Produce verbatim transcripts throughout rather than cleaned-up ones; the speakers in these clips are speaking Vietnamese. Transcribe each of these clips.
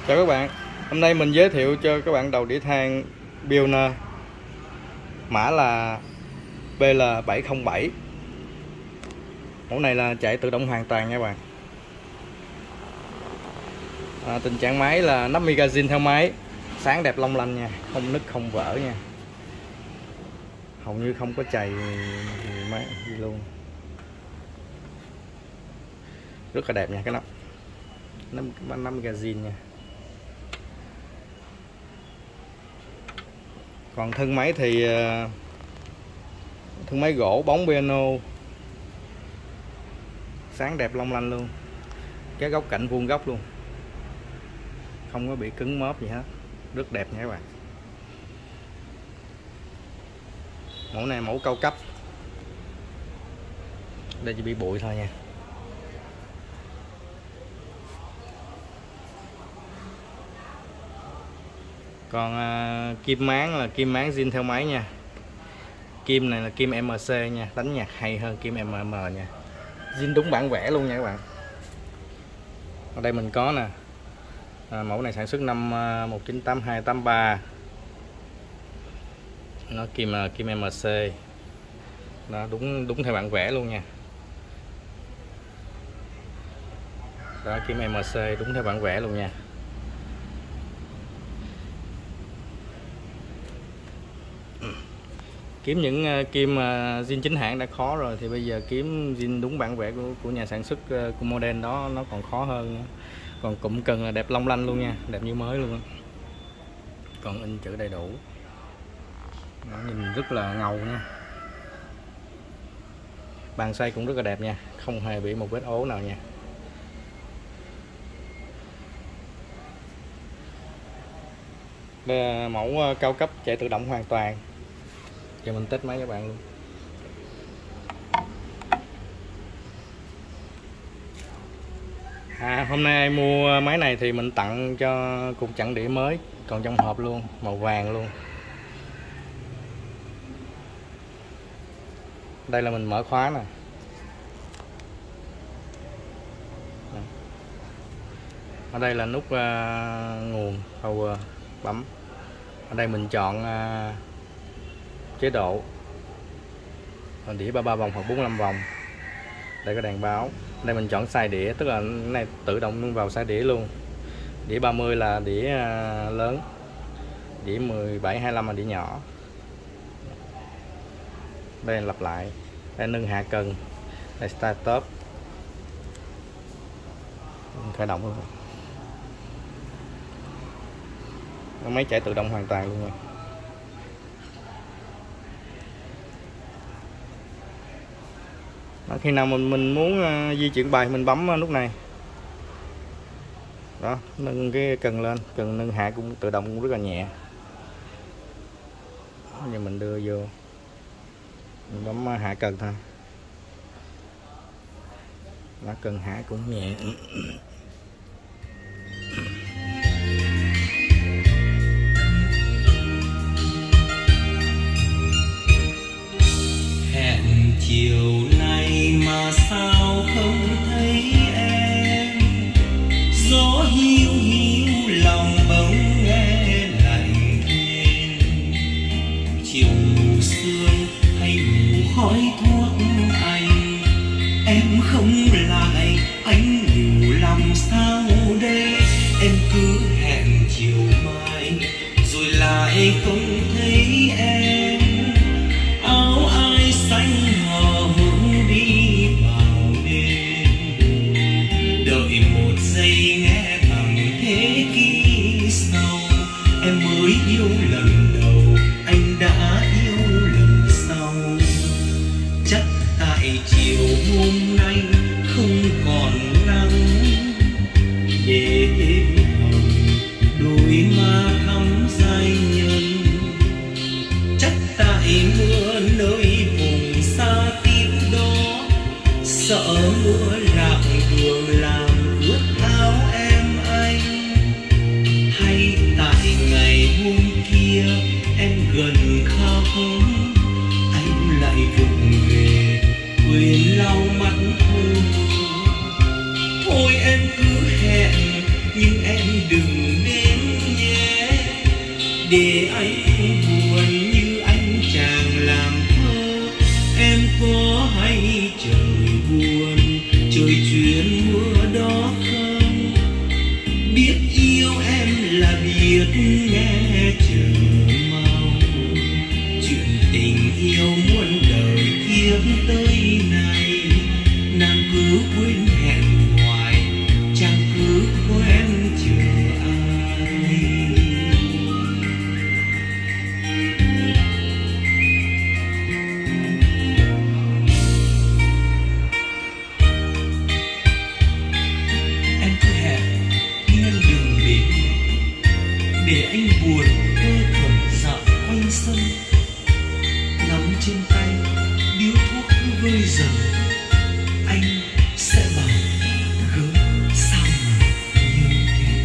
Chào các bạn, hôm nay mình giới thiệu cho các bạn đầu đĩa than Pioneer, mã là B L bảy không bảy. Mẫu này là chạy tự động hoàn toàn nha các bạn. À, tình trạng máy là nắp magazine theo máy, sáng đẹp long lanh nha, không nứt không vỡ nha, hầu như không có chày máy gì luôn, rất là đẹp nha cái nắp nắp, nắp magazine nha. Còn thân máy thì thân máy gỗ bóng piano, sáng đẹp long lanh luôn, cái góc cạnh vuông góc luôn, không có bị cứng móp gì hết, rất đẹp nha các bạn. Mẫu này mẫu cao cấp, đây chỉ bị bụi thôi nha. Còn à, kim máng là kim máng zin theo máy nha. Kim này là kim M C nha, đánh nhạc hay hơn kim M M nha. Zin đúng bản vẽ luôn nha các bạn. Ở đây mình có nè, à, mẫu này sản xuất năm một chín tám hai tám ba, nó kim kim M C, nó đúng đúng theo bản vẽ luôn nha. Đó, kim M C đúng theo bản vẽ luôn nha. Kiếm những uh, kim uh, zin chính hãng đã khó rồi thì bây giờ kiếm zin đúng bản vẽ của, của nhà sản xuất uh, của model đó nó còn khó hơn. Còn cụm cần là đẹp long lanh luôn nha, đẹp như mới luôn. Còn in chữ đầy đủ, nó nhìn rất là ngầu nha. Bàn xoay cũng rất là đẹp nha, không hề bị một vết ố nào nha. Đây là mẫu uh, cao cấp chạy tự động hoàn toàn. Cho mình test máy các bạn luôn. À, hôm nay mua máy này thì mình tặng cho cục chặn đĩa mới, còn trong hộp luôn, màu vàng luôn. Đây là mình mở khóa nè. Ở đây là nút uh, nguồn power, bấm. Ở đây mình chọn uh, chế độ đĩa ba mươi ba vòng hoặc bốn mươi lăm vòng. Đây có đèn báo. Đây mình chọn size đĩa, tức là cái này tự động vào size đĩa luôn. Đĩa ba mươi là đĩa lớn, đĩa mười bảy hai mươi lăm là đĩa nhỏ. Đây lặp lại, đây nâng hạ cần, đây start stop, khởi động luôn. Máy chạy tự động hoàn toàn luôn rồi. Đó, khi nào mình mình muốn uh, di chuyển bài mình bấm uh, nút này. Đó, nâng cái cần lên, cần nâng hạ cũng tự động cũng rất là nhẹ. Giờ mình đưa vô, mình bấm uh, hạ cần thôi. Đó, cần hạ cũng nhẹ. Chiều nay mà sao không thấy em, gió hiu hiu lòng bỗng nghe lạnh thêm. Chiều mù sương hay mù khói thuốc anh, em không lại anh nhiều làm sao đây. Em cứ hẹn chiều mai rồi lại không thấy em. Áo ai xanh hướng đi vào đêm, đợi một giây nghe thẳng thế kỷ sau. Em mới yêu lần đầu, anh đã yêu lần sau. Chắc tại chiều hôm nay không còn nắng, để đêm hồng đôi má thắm dai nhân. Chắc tại mưa nơi vùng xa tím đó, sợ mưa lạc đường làm ướt áo em anh. Hay tại ngày hôm kia em gần khóc, anh lại vụng về quên lau mắt thơ. Thôi em cứ hẹn nhưng để anh buồn như anh chàng làm thơ. Em có hay trời buồn, trời chuyển mưa đó không? Biết yêu em là biết nghe chờ mong, chuyện tình yêu muôn đời kiếp tới này, nàng cứ quên hẹn hoài, chẳng cứ quen chờ ai. Em cứ hẹn nhưng em đừng đến, để anh buồn cơ thầm dạo quanh sân, nắm trên tay điếu thuốc cứ vơi dần. Anh sẽ bảo gớm sao mà như thế.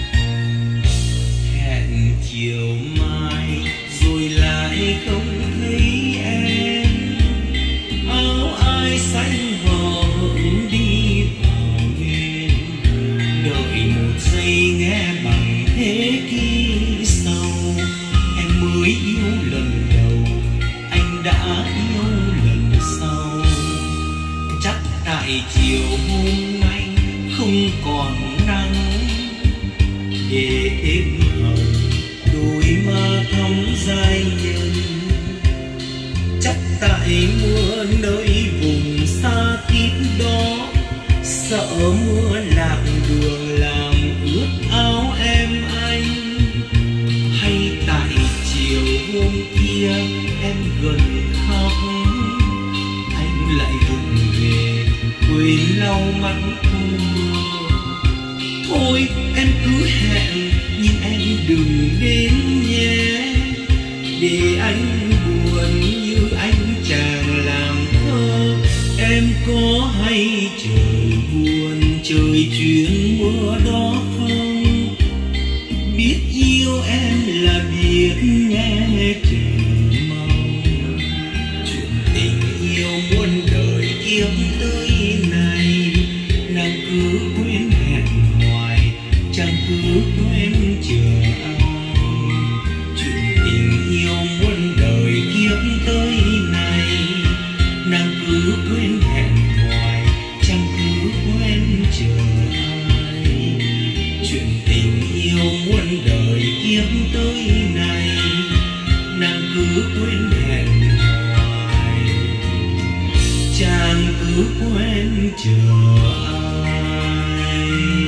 Hẹn chiều mai rồi lại không thấy em, áo ai xanh vò hững đi vào đêm. Đợi một giây nghe bằng thế kỷ sau, em mới yêu lần đầu, anh đã yêu lần sau. Chắc tại chiều hôm nay không còn nắng, để êm hồng đôi má thắm dai nhân. Chắc tại mưa nơi vùng xa tít đó, sợ mưa lạc đường làm ướt áo em anh. Hay tại chiều hôm kia em gần khóc, anh lại vụng về quên lau mắt mưa. Thôi em cứ hẹn nhưng em đừng đến nhé, để anh buồn như anh chàng làm thơ. Em có hay trời buồn, trời chuyển mưa đó không? Biết yêu em là biết nghe chờ mong, chuyện tình yêu muôn đời kiếp tới này, nàng cứ quên hẹn hoài, chẳng cứ quên chờ ai. Chuyện tình yêu muôn đời kiếp tới này, nàng cứ quên hẹn hoài, chẳng cứ quên chờ ai. Chuyện tình yêu muôn đời kiếp tới này, nàng cứ quên hẹn hoài, chàng cứ quên chờ ai.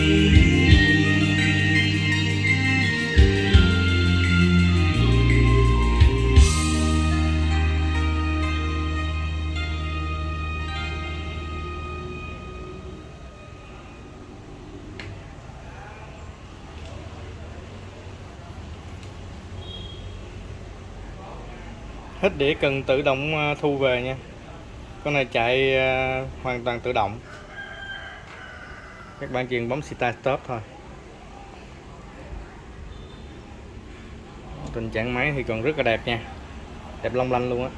Hết đĩa cần tự động thu về nha. Con này chạy hoàn toàn tự động, các bạn chỉ bấm start stop thôi. Tình trạng máy thì còn rất là đẹp nha, đẹp long lanh luôn á.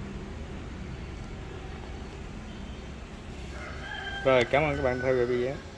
Rồi, cảm ơn các bạn theo dõi video.